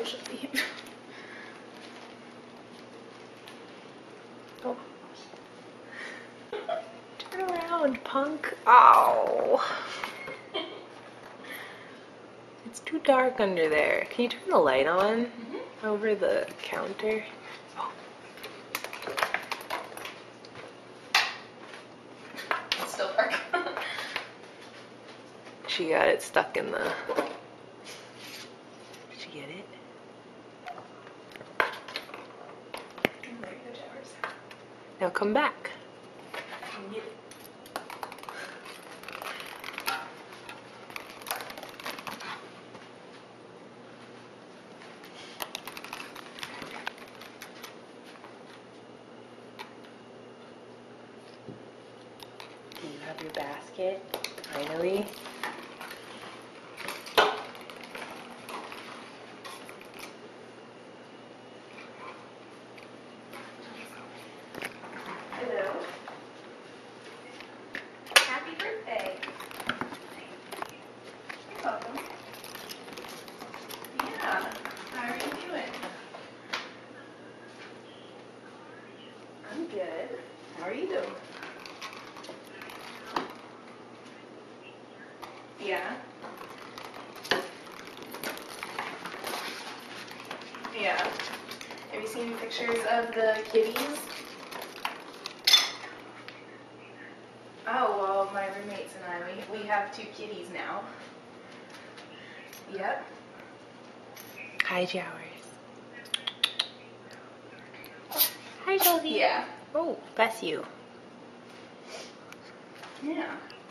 Schulzy. Oh. Turn around, punk. Ow. It's too dark under there. Can you turn the light on over the counter? Oh. It's still dark. She got it stuck in the... Did she get it? There you go, Jowers. Now come back. Get it. Do you have your basket? Finally. Hello. Happy birthday. You're welcome. Yeah. How are you doing? I'm good. How are you? Yeah. Yeah. Have you seen pictures of the kitties? Oh, well, my roommates and I, we have 2 kitties now. Yep. Hi, Jowers. Hi, Schulzy. Yeah. Oh, bless you. Yeah.